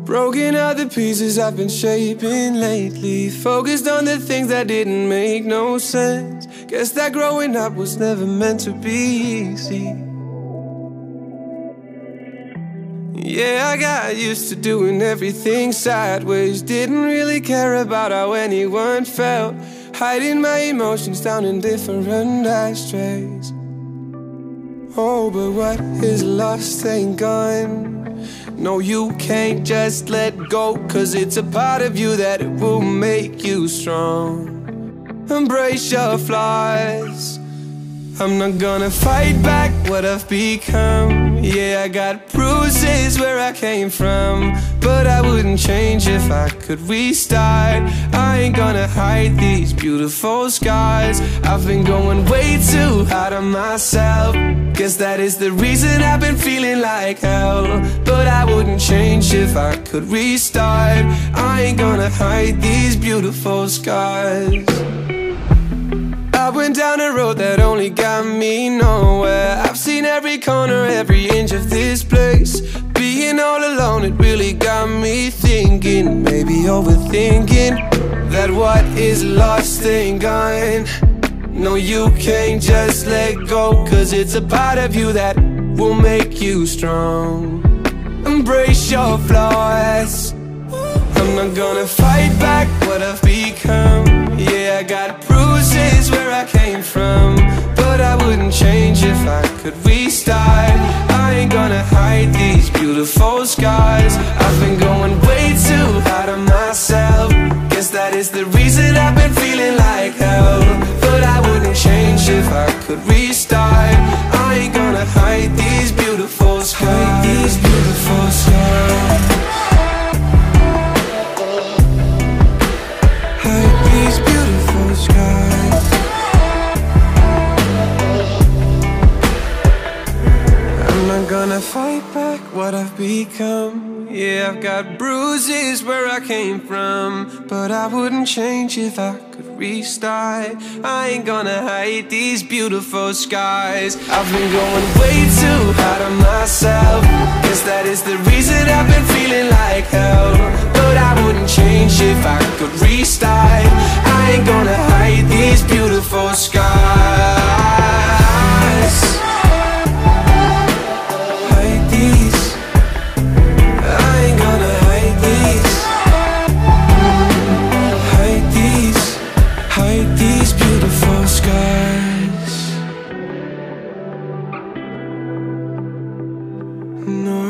Broken out the pieces I've been shaping lately, focused on the things that didn't make no sense. Guess that growing up was never meant to be easy. Yeah, I got used to doing everything sideways, didn't really care about how anyone felt, hiding my emotions down in different ashtrays. Oh, but what is lost ain't gone. No, you can't just let go, 'cause it's a part of you that it will make you strong. Embrace your flaws. I'm not gonna fight back what I've become. Yeah, I got bruises where I came from, but I wouldn't change if I could restart. I ain't gonna hide these beautiful scars. I've been going way too hard on myself. Guess that is the reason I've been feeling like hell, but I wouldn't change if I could restart. I ain't gonna hide these beautiful scars. I went down a road that only got me nowhere. I've seen every corner, every inch of this place. Being all alone, it really got me thinking, maybe overthinking, that what is lost ain't gone. No, you can't just let go, 'cause it's a part of you that will make you strong. Embrace your flaws. I'm not gonna fight back what I've become. Yeah, I got bruises where I came from, but I wouldn't change if I could restart. I ain't gonna hide these beautiful scars. I've been going way too hard on myself. Guess that is the reason I've been feeling like hell, but I wouldn't change if I could restart. I ain't gonna hide these beautiful scars. Hide these beautiful scars. Gonna fight back what I've become. Yeah, I've got bruises where I came from, but I wouldn't change if I could restart. I ain't gonna hide these beautiful scars. I've been going way too hard on myself. Guess that is the reason I've been feeling like hell, but I wouldn't change if I could restart. I ain't gonna hide these beautiful scars. No.